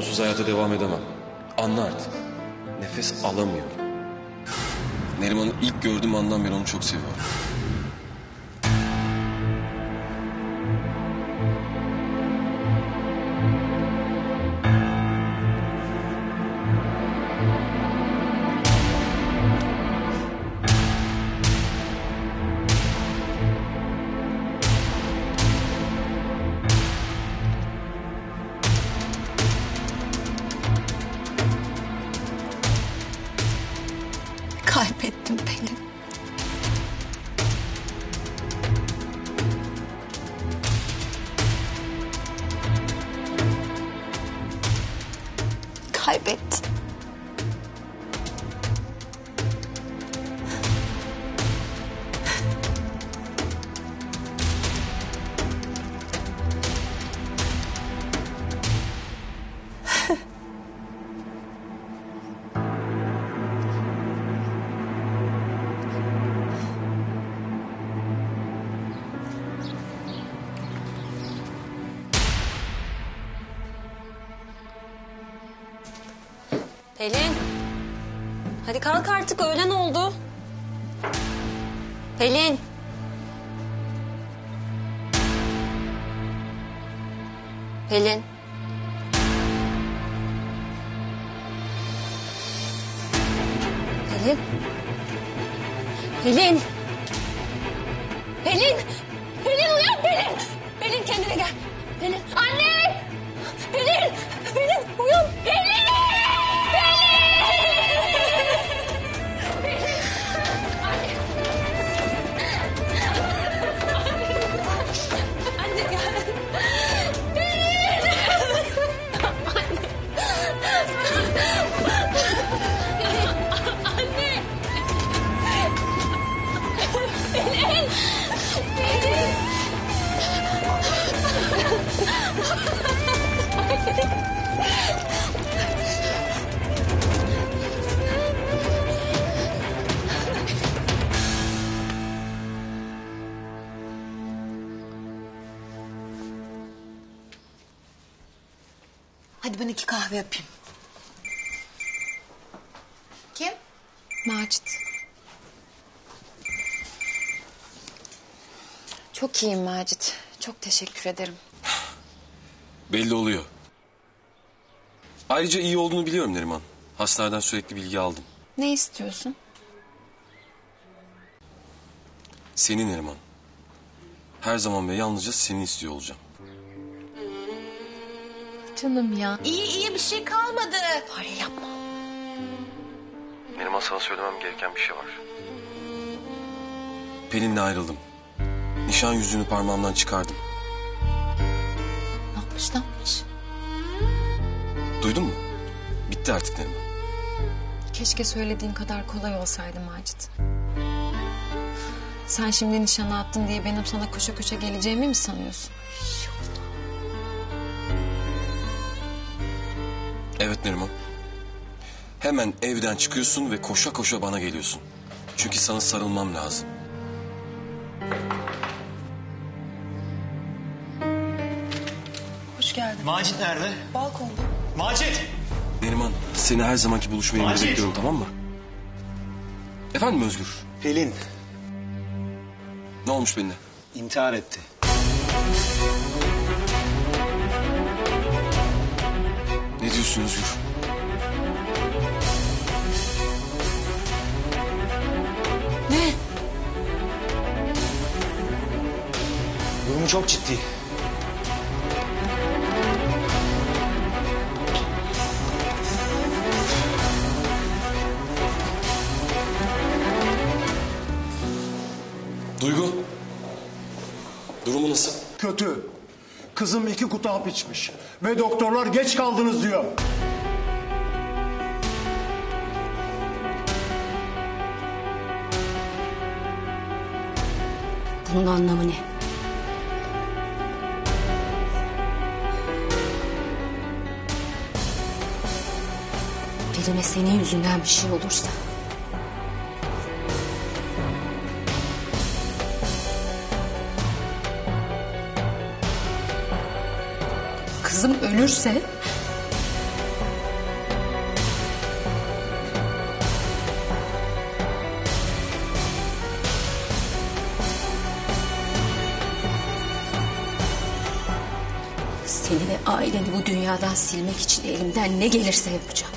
onsuz hayata devam edemem. Anla artık. Nefes alamıyorum. Neriman'ı ilk gördüğüm andan beri onu çok seviyorum. Kaybettim Pelin. Kaybettim. Pelin. Hadi kalk artık, öğlen oldu. Pelin. Pelin. Pelin. Pelin. Pelin. Pelin uyan Pelin. Pelin kendine gel. Pelin. Anne. Pelin. Pelin uyan. Pelin. Hadi ben 2 kahve yapayım. Kim? Macit. Çok iyiyim Macit. Çok teşekkür ederim. Belli oluyor. Ayrıca iyi olduğunu biliyorum Neriman. Hastaneden sürekli bilgi aldım. Ne istiyorsun? Seni Neriman. Her zaman ve yalnızca seni istiyor olacağım. Canım ya. İyi bir şey kalmadı. Fare yapma. Neriman, sana söylemem gereken bir şey var. Pelin'le ayrıldım. Nişan yüzüğünü parmağımdan çıkardım. Ne yapmış? Duydun mu? Bitti artık Neriman. Keşke söylediğin kadar kolay olsaydı Macit. Sen şimdi nişana attın diye benim sana koşa koşa geleceğimi mi sanıyorsun? Evet Neriman. Hemen evden çıkıyorsun ve koşa koşa bana geliyorsun. Çünkü sana sarılmam lazım. Hoş geldin. Macit nerede? Balkonda. Macit! Neriman, seni her zamanki buluşma yerinde Macit! bekliyorum, tamam mı? Efendim Özgür? Pelin Ne olmuş Pelin'e? intihar etti. Ne diyorsun Özgür? Ne? Durumu çok ciddi. Duygu, durumu nasıl? Kötü. Kızım 2 kutu hap içmiş. Ve doktorlar geç kaldınız diyor. Bunun anlamı ne? Pelin'e senin yüzünden bir şey olursa... Kızım ölürse... Seni ve aileni bu dünyadan silmek için elimden ne gelirse yapacağım.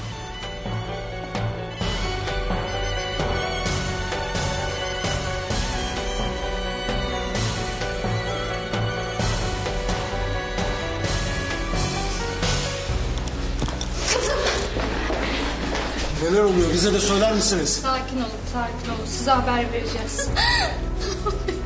Neler oluyor bize de söyler misiniz? Sakin olun, sakin olun. Size haber vereceğiz.